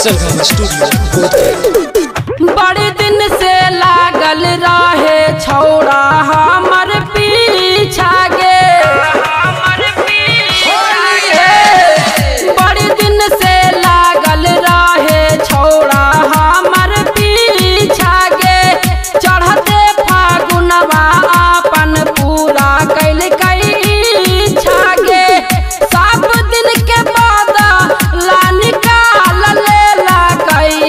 सरगम studio. बड़े दिन से लागल रहे छौड़ा हमर पीछा गे, बड़े दिन से लागल रहे छौड़ा हमर पीछा गे। चढ़ते फागुनवा अपन पूरा कैल इच्छा गे। सब दिन के बाद ला निकाल लेला कई,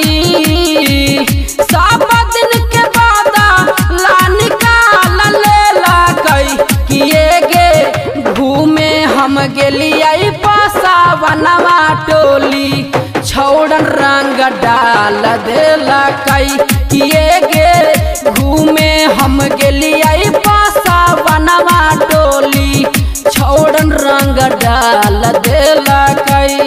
सब दिन के बाद ला निकाल लेला कई। किए गे घूमे हम गेलियै पासावनवा टोली, छौड़न रंग डाल देला कई। किए गे घूमे हम गेलियै पासावनवा टोली, छौड़न रंग डाल देला कई।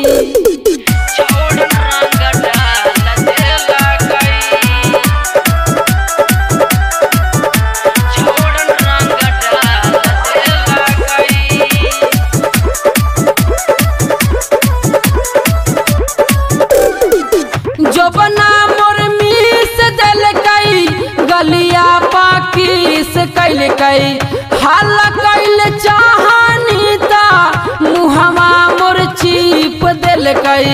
जोबना मोर मीस दिल कई, गलिया पाकिस कैल कई। हाल कैल चाहनी ता मुहवा मोर चीप दिल कई।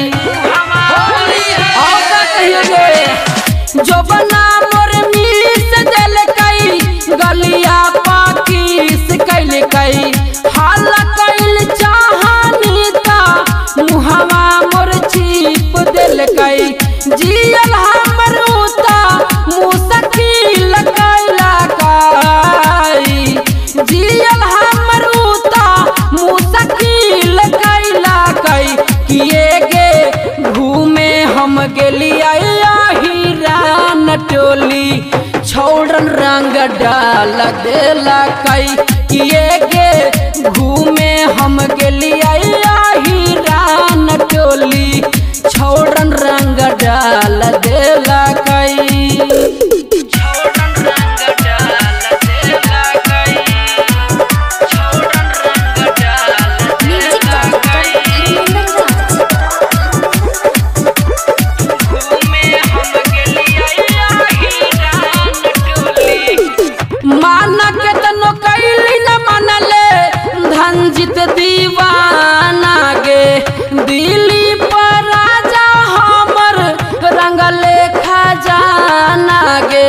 जोबना मोर मीस दिल कई, गलिया पाकिस कैल कई। हाल कैल चाहनी ता मुहवा मोर चीप दिल कई। जियल हमर उता मुश्किल कैला कई, जियल हमर उता मुश्किल कैला कई। किए गे घूमे हम गेलियै हिरान टोली, छौड़न रंग डाल देला कई। किए गे घूमे हम गेलियै हिरान टोली, छौड़न रंग डाल देला कई। छौड़न रंग डाल देला कई, छौड़न रंग डाल देला कई। घूमे हम गेलियै हिरान टोली, मान केतनो कैली न मनले धनजीत दीवाना गे। दिल्ली पर राजा हमर रंगले खजाना गे।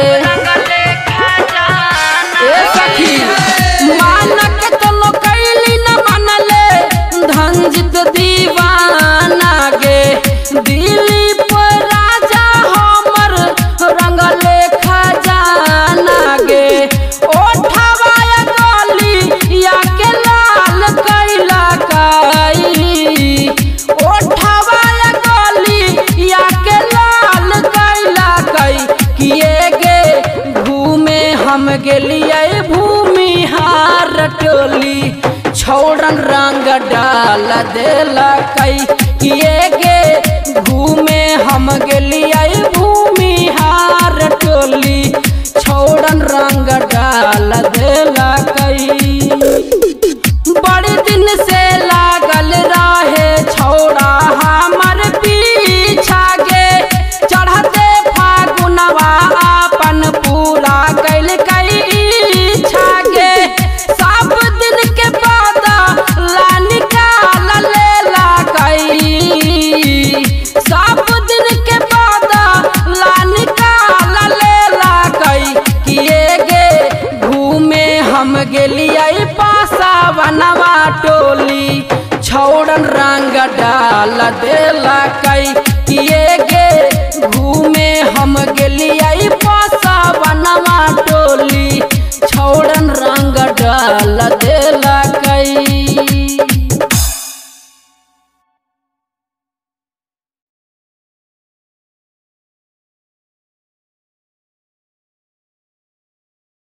ए सखी मान केतनो कैली न मनले धनजीत दीवाना गे। दिल्ली पर राजा हमर रंगले खजाना गे। ओठवा गली या के लाल कैला कई, ओठवा गली या के लाल कैला कई। किए गे घूमे हम गेलियै भूमिहार टोली, छौड़न रंग डाल देला कई। किए गे घूमे हम गेलियै भूमिहार टोली, छौड़न रंग डाल देला कई। बड़े दिन से लागल रहे छौड़ा हमर पीछा गे। चढ़ते फागुनवा अपन पूरा कैल इच्छा गे। सब दिन के बाद ला निकाल लेला कई, सब दिन के बाद ला निकाल लेला कई। किए गे घूमे हम गेलियै पासावनवा टोली, छौड़न रंग डाल देला कई। किए गे घूमे हम गेलियै